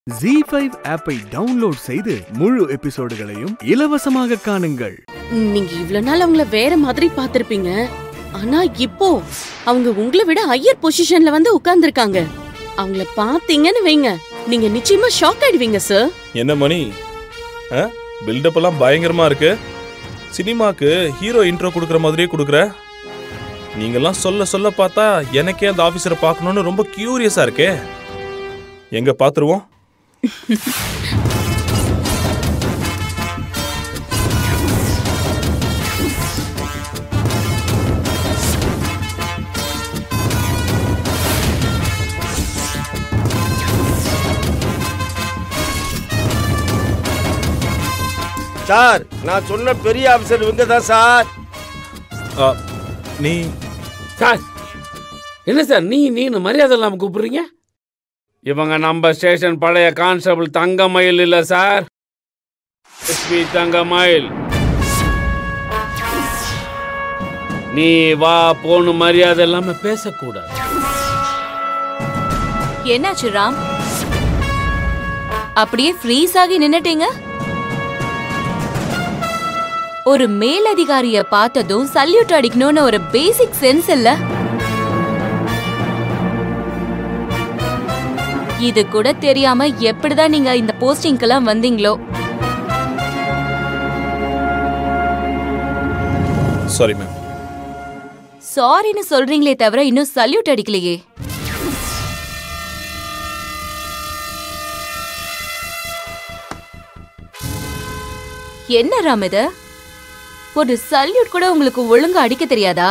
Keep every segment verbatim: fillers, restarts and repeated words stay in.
ஜீ five ஆப்பை download செய்து முழு எபிசோடுகளையும் இலவசமாக காணுங்கள். நீங்க இவ்வளவு நாள் அவங்கள வேற மாதிரி பாத்திருப்பீங்க. ஆனா இப்போ அவங்க உங்களை விட ஹையர் பொசிஷன்ல வந்து உட்கார்ந்துருக்காங்க. அவங்கள பாத்தீங்கன்னு வைங்க, நீங்க நிச்சயமா ஷாக் ஆயிடுவீங்க சார். என்ன மணி, பில்டப் எல்லாம் பயங்கரமா இருக்கு. சினிமாக்கு ஹீரோ இன்ட்ரோ கொடுக்கற மாதிரியே கொடுக்கற. நீங்கெல்லாம் சொல்ல சொல்ல பார்த்தா எனக்கே அந்த ஆபீசரை பார்க்கணும்னு ரொம்ப கியூரியஸா இருக்கே. எங்க பாத்துருவோம். சார், நான் சொன்ன பெரிய ஆபீசர் இவங்க தான் சார். நீ சார் என்ன சார் நீ நீ மரியாதை இல்லாம கூப்பிடுறீங்க? இவங்க நம்ம ஸ்டேஷன் பழைய கான்ஸ்டபிள் தங்கமயில் இல்ல சார், எஸ்பி தங்கமயில். நீ வா போன்னு மரியாதை இல்லாம பேசக்கூடாது. என்னாச்சு ராம், அப்படியே ஃப்ரீஸ் ஆகி நின்னுட்டீங்க? ஒரு மேலதிகாரிய பார்த்ததும் சல்யூட் அடிக்கணும்னு ஒரு பேசிக் சென்ஸ் இல்ல? இது கூட தெரியாம எப்படிதான் நீங்க இந்த போஸ்டிங்க்கெல்லாம் வந்தீங்களோ? Sorry ma'am. சாரின்னு சொல்றீங்களே தவிர இன்னும் சல்யூட் அடிக்கலையே. என்ன ராம் இது? ஒரு சல்யூட் கூட உங்களுக்கு ஒழுங்கா அடிக்க தெரியாதா?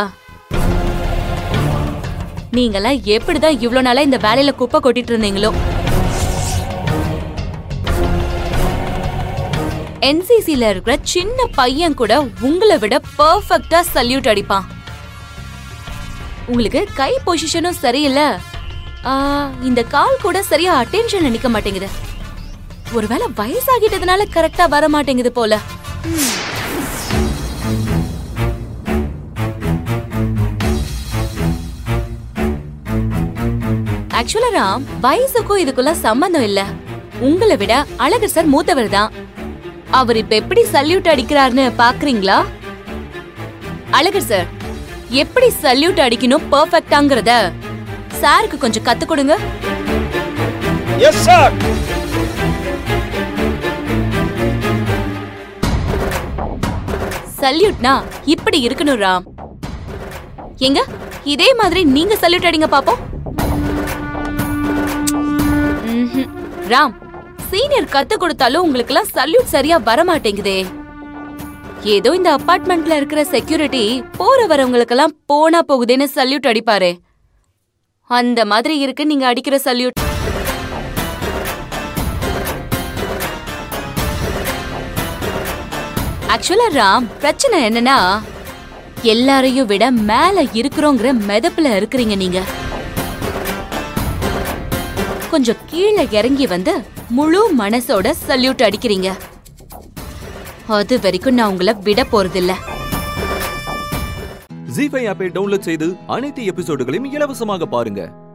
நீங்கெல்லாம் எப்படிதான் இவ்வளவு நாளா இந்த வேலையில குப்பை கொட்டிட்டு இருந்தீங்களோ? என்சிசில இருக்கிற சின்ன பையன் கூட உங்களை விட பெர்ஃபெக்ட்டா சல்யூட் அடிப்பான். உங்களுக்கு கை பொசிஷனும் சரியில்லை, இந்த கால் கூட சரியா அட்டென்ஷன்ல நிக்க மாட்டேங்குது. ஒருவேளை வயசாகிட்டதுனால கரெக்டா வர மாட்டேங்குது போல. ஆக்சுவலா ராம், வயசுக்கும் இதுக்குள்ள சம்பந்தம் இல்ல. உங்களை விட அழகர் சார் மூத்தவர் தான். அவர் இப்ப எப்படி சல்யூட் அடிக்கிறாருன்னு பாக்குறீங்களா? அழகர் சார் எப்படி சல்யூட் அடிக்கணும் பெர்ஃபெக்ட்டாங்கறத சாருக்கு கொஞ்சம் கத்து கொடுங்க. Yes sir. சல்யூட்னா இப்படி இருக்கணும் ராம். எங்க இதே மாதிரி நீங்க சல்யூட் அடிங்க பாப்போம். ராம், சீனியர் கத்து கொடுத்தாலும் உங்களுக்கு எல்லாம் சல்யூட் சரியா வர மாட்டேங்குதே. ஏதோ இந்த அபார்ட்மெண்ட்ல இருக்கிற செக்யூரிட்டி போற வரவங்களுக்கு எல்லாம் போனா போகுதேன்னு சல்யூட் அடிப்பாரு, அந்த மாதிரி இருக்கு நீங்க அடிக்கிற சல்யூட். ஆக்சுவலா ராம், பிரச்சனை என்னன்னா எல்லாரையும் விட மேல இருக்கிறோங்கிற மெதப்புல இருக்கிறீங்க. நீங்க கொஞ்சம் கீழே இறங்கி வந்து முழு மனசோட சல்யூட் அடிக்கிறீங்க. அது வரைக்கும் நான் உங்களை விட போறதில்ல. ஜீ ஃபைவ் ஆப்பை டவுன்லோட் செய்து அனைத்து எபிசோடுகளையும் இலவசமாக பாருங்க.